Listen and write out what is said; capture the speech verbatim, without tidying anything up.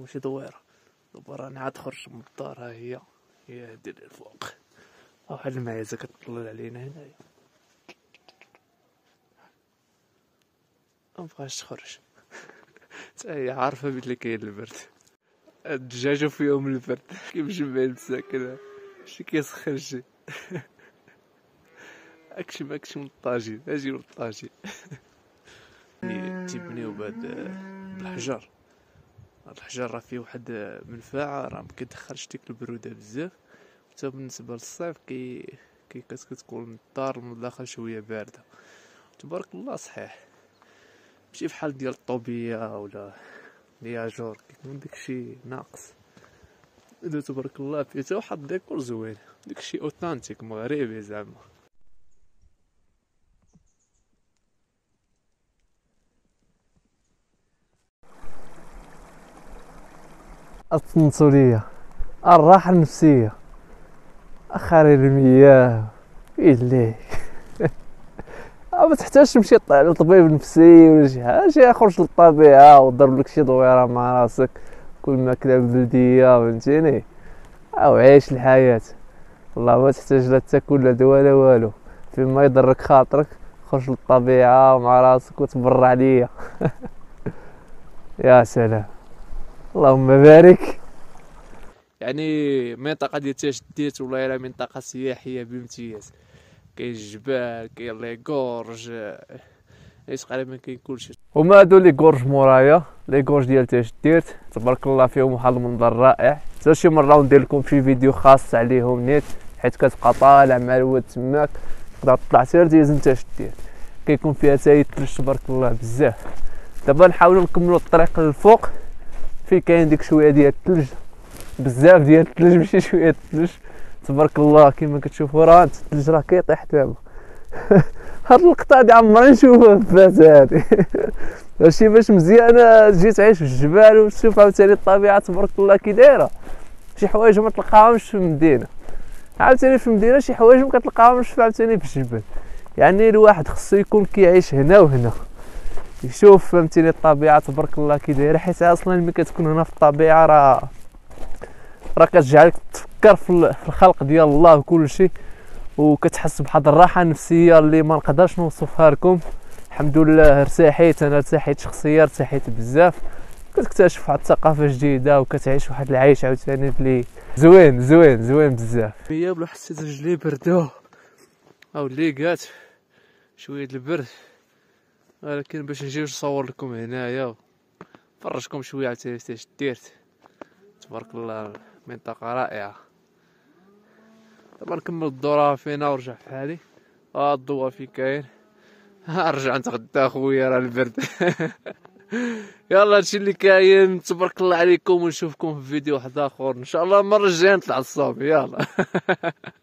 ماشي دويره. دابا راني عاد خرجت من الدار، ها هي هي ديال الفوق، واحد المعيزه كتطلل علينا هنايا، مبقاش تخرج. حتى هي عارفه بلي كاين البرد، الدجاجه فيهم البرد كيمشي مع الساكنه شي كيسخن شي. اكشي ماكشي من الطاجين، اجي من الطاجين. تيبنيو بهاد الحجر، هاد الحجر راه فيه واحد المنفعه، راه مكيدخلش ديك البروده بزاف، حتى بالنسبه للصيف كي كي كتكون الدار من الداخل شويه بارده. تبارك الله صحيح ماشي بحال ديال الطوبيه ولا لياجور كيكون داكشي ناقص. هذا تبارك الله فيه حتى واحد الديكور زوين، داكشي اوثنتيك مغربي زعما. التنصلية، الراحة النفسية، أخاري المياه ويليك. ما تحتاجش تمشي لطبيب نفسي ولا شي حاجة، شي خرج للطبيعة وضرب لك شي دويرة مع راسك، كل ماكلة بلدية فهمتيني، أو عيش الحياة. والله ما تحتاج لا تاكل لا دوا لا والو، فيما يضرك خاطرك خرج للطبيعة مع راسك وتبرع ليا. يا سلام، اللهم بارك. يعني منطقه ديال تاجديت والله الا منطقه سياحيه بامتياز، كاين الجبال، كاين لي غورج، تقريبا كاين كلشي. هما هادو لي غورج مورايا، لي غورج ديال تاجديت تبارك الله فيهم واحد المنظر رائع. حتى شي مره ندير لكم شي فيديو خاص عليهم نيت، حيت كتبقى طالع مع الواد تماك تقدر تطلع سير ديال تاجديت، كيكون فيها تاي الثلج تبارك الله بزاف. دابا نحاولوا نكملوا الطريق للفوق، في كاين ديك شويه ديال الثلج، بزاف ديال الثلج ماشي شويه الثلج تبارك الله. كما كتشوفوا راه الثلج راه كيطيح دابا. هاد اللقطه هادي عمرني نشوفها في فاس هادي. هادشي باش مزيان تجي تعيش في الجبال وتشوف عاوتاني الطبيعه تبارك الله كي دايره. شي حوايج ما تلقاهمش في المدينه، عاوتاني في المدينه شي حوايج ما كتلقاهمش عاوتاني في الجبل. يعني الواحد خصو يكون كيعيش هنا وهنا، يشوف فهمتيني الطبيعه تبارك الله كي دايره، حيت اصلا ملي كتكون هنا في الطبيعه راه راه كتجعلك تفكر في الخلق ديال الله وكل شيء، وكتحس بواحد الراحه النفسيه اللي ما نقدرش نوصفها لكم. الحمد لله ارتحيت، انا ارتحيت شخصيا، ارتحيت بزاف، كتكتشف واحد الثقافه جديده وكتعيش واحد العيش عاوتاني اللي زوين زوين زوين بزاف. هي بلا حسيت رجلي بردو او ليقات شويه البرد، ولكن باش نجي نصور لكم هنايا نفرجكم شويه عاوتاني اش ديرت. تبارك الله منطقه رائعه. دابا نكمل الدوره فينا ونرجع في حالي. ها الضوء فين كاين، ها رجع نتغدى خويا راه البرد. يلا هادشي اللي كاين، تبارك الله عليكم، ونشوفكم في فيديو واحد اخر ان شاء الله المره الجايه نطلع الصوب. يلا.